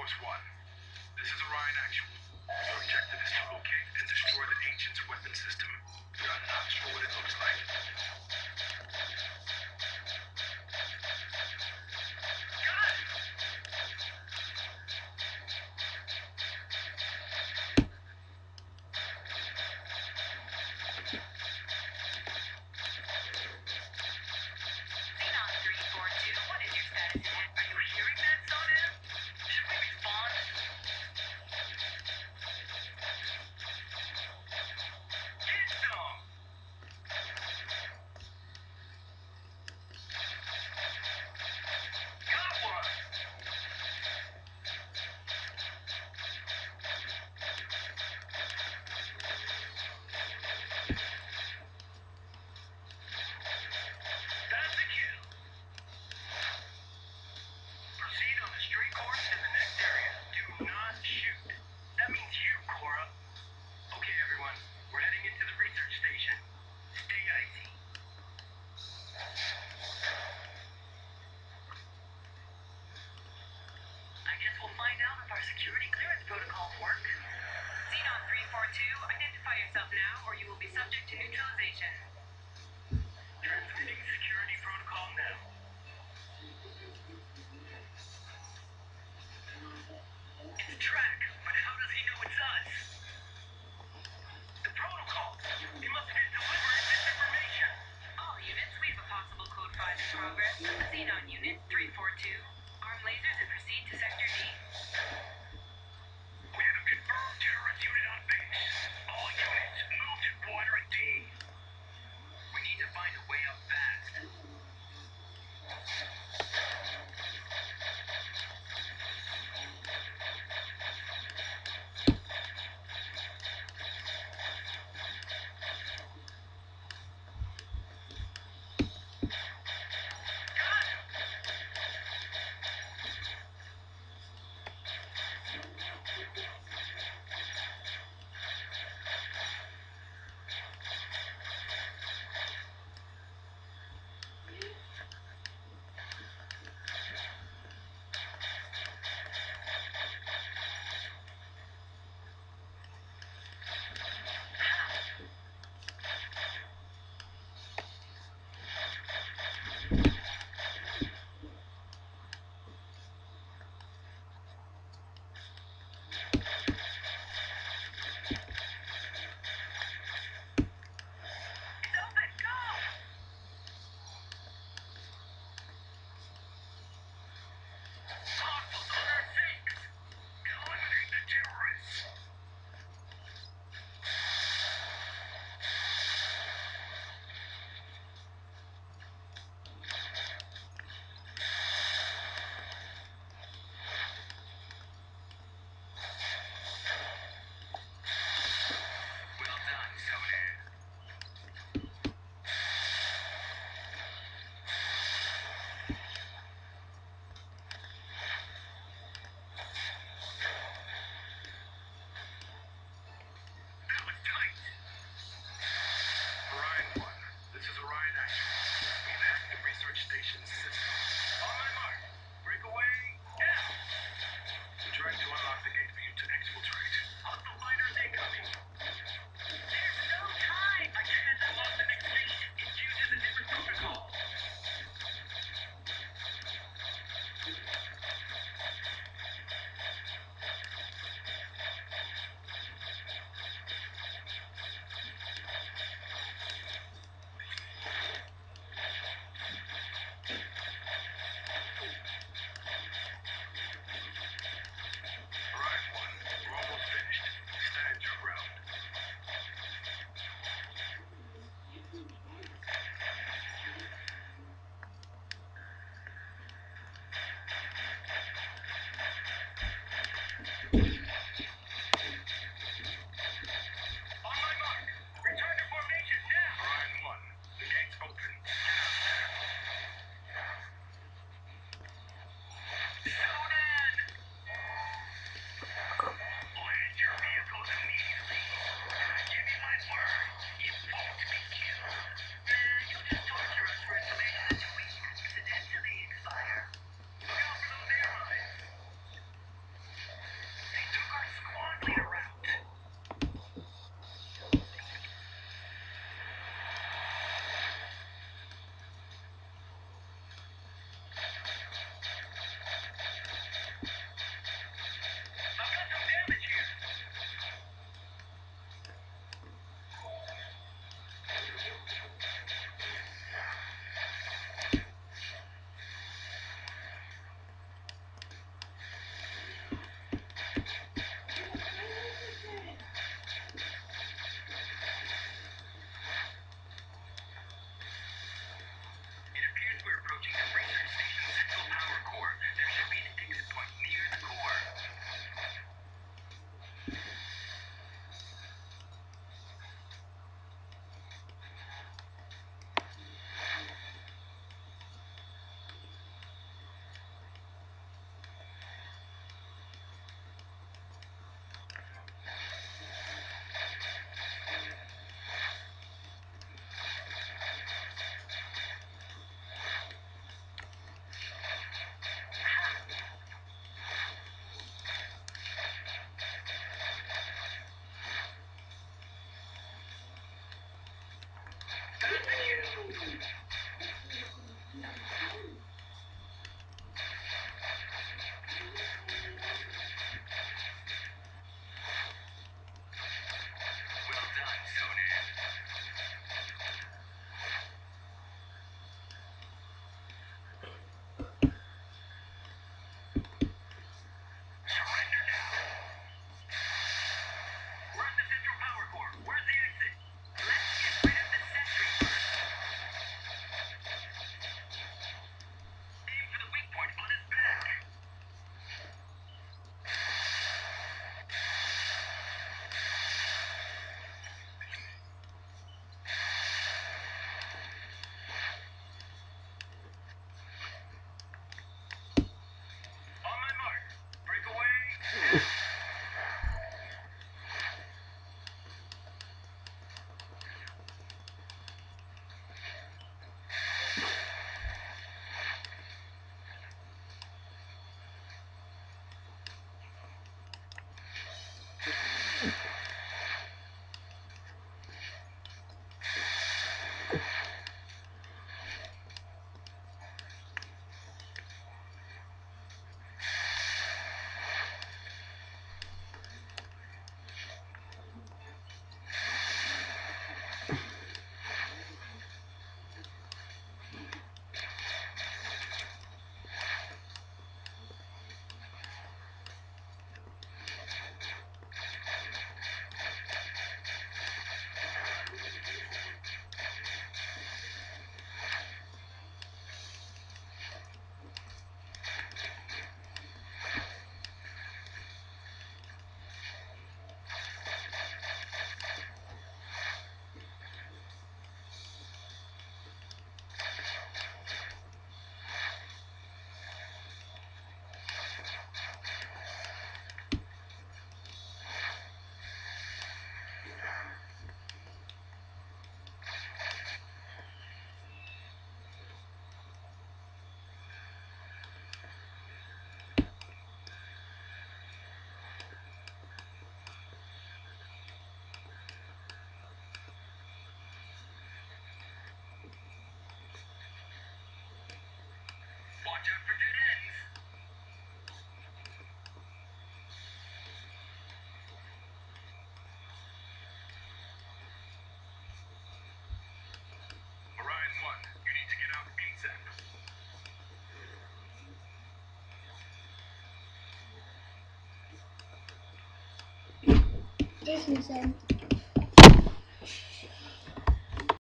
Force 1. This is Orion Actual. Your objective is to locate and destroy the Ancient's weapon system. We are not sure what it looks like. Security clearance protocols work. Xenon 342, identify yourself now or you will be subject to neutralization. Transmitting security protocol now. It's track, but how does he know it's us? The protocol. He must be delivering misinformation. All units, we have a possible code 5 in progress. Xenon unit 342, arm lasers and proceed to sector D. We have a confirmed terrorist unit on base. All units, move to quadrant D. We need to find a way up fast. Yes, Miss Anne.